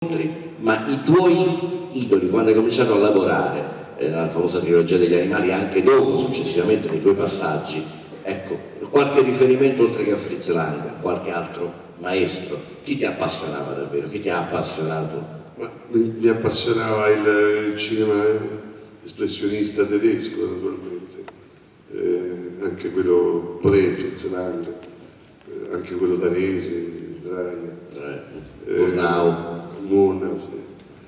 ma i tuoi idoli, quando hai cominciato a lavorare nella famosa trilogia degli animali, anche dopo, successivamente, nei tuoi passaggi, ecco, qualche riferimento oltre che a Fritz Lang, qualche altro maestro, chi ti appassionava davvero, chi ti ha appassionato? Mi appassionava il cinema espressionista tedesco, naturalmente, anche quello Fritz Lang, anche quello danese, Murnau, sì.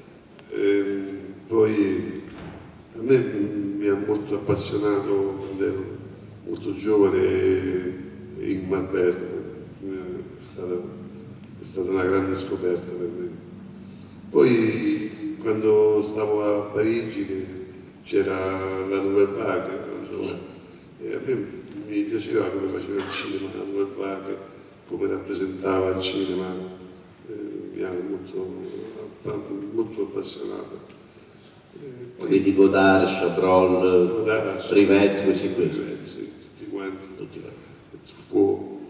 Poi a me mi ha molto appassionato quando ero molto giovane Ingmar Bergman, è stata una grande scoperta per me. Poi quando stavo a Parigi c'era la Nouvelle Vague, e a me mi piaceva come faceva il cinema la Nouvelle Vague, come rappresentava il cinema, mi ha molto appassionato. Quindi Godard, Chabrol, Rivette, questi qui. Sì, tutti quanti. Truffaut,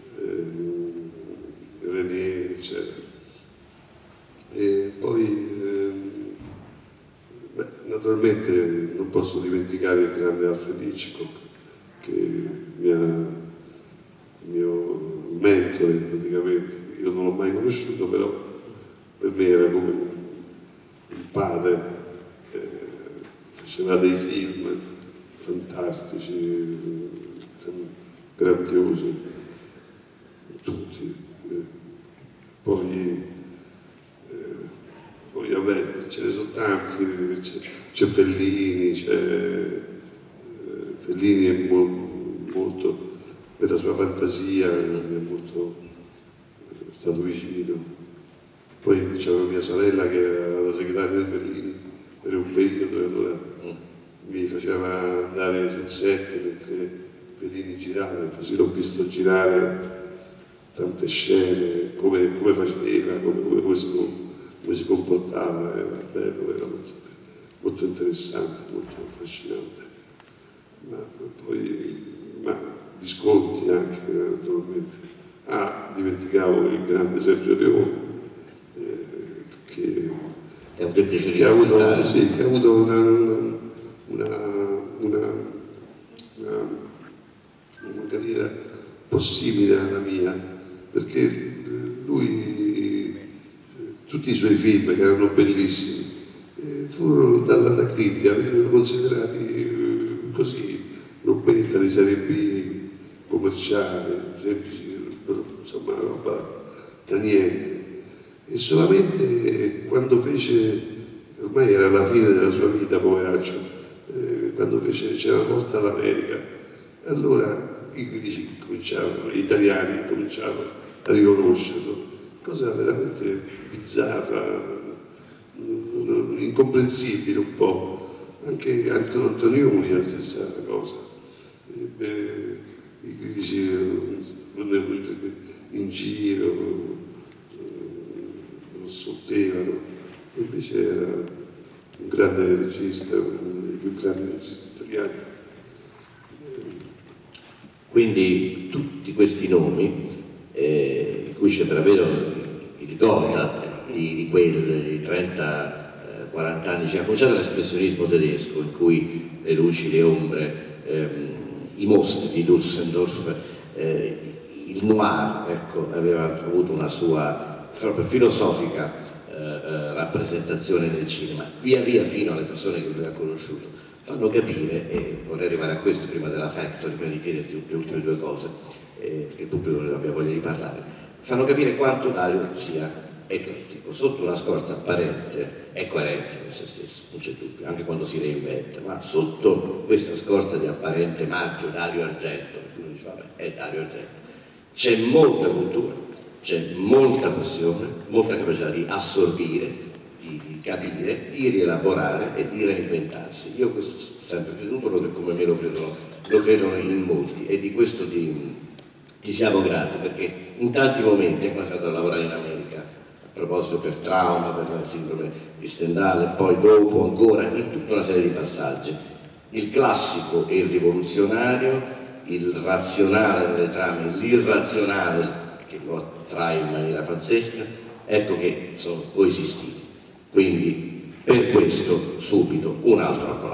René, eccetera. E poi, naturalmente non posso dimenticare il grande Alfred Hitchcock, che il mio mentore praticamente. Io non l'ho mai conosciuto, però per me era come un padre. Faceva dei film fantastici, grandiosi, tutti. Poi vabbè, ce ne sono tanti, c'è Fellini, Fellini è molto, per la sua fantasia, mi è molto stato vicino. Poi c'era mia sorella che era la segretaria di Fellini per un periodo, e allora mi faceva andare sul set mentre Fellini girava, e così l'ho visto girare tante scene, come faceva, come si comportava, era bello, era molto interessante, molto affascinante. Ma Visconti anche, naturalmente. Dimenticavo il grande Sergio Leone, che ha avuto una carriera simile alla mia, perché lui, tutti i suoi film, che erano bellissimi, furono dalla critica, venivano considerati così, robbetta di serie B, commerciale, semplici, insomma roba da niente. E solamente quando fece, ormai era la fine della sua vita, poveraccio, quando fece C'era una volta all'America, allora i critici gli italiani cominciarono a riconoscerlo, cosa veramente bizzarra, incomprensibile un po'. Anche Antonioni è la stessa cosa. I critici in giro lo sfottevano, e invece era un grande regista, uno dei più grandi registi italiani. Quindi tutti questi nomi, di cui c'è davvero il ricorda di quei 30-40 anni, ha cominciato l'espressionismo tedesco, in cui le luci, le ombre, i mostri di Düsseldorf, il noir, ecco, aveva avuto una sua proprio filosofica rappresentazione del cinema, via via fino alle persone che lui ha conosciuto, fanno capire, e vorrei arrivare a questo prima della Factory, prima di chiederti le ultime due cose, che il pubblico abbia voglia di parlare, fanno capire quanto Dario sia eclettico, sotto una scorza apparente è coerente con se stesso, non c'è dubbio, anche quando si reinventa, ma sotto questa scorza di apparente marchio Dario Argento, per cui uno dice vabbè, è Dario Argento, c'è molta cultura, c'è molta passione, molta capacità di assorbire, di capire, di rielaborare e di reinventarsi. Io questo ho sempre creduto, come me lo credono in molti, e di questo ti siamo grati, perché in tanti momenti, quando sono andato a lavorare in America, a proposito per trauma, per la sindrome di Stendhal, poi dopo ancora, in tutta una serie di passaggi, il classico e il rivoluzionario, il razionale delle trame, l'irrazionale che lo attrae in maniera pazzesca, ecco che sono coesistiti. Quindi per questo subito un altro approccio.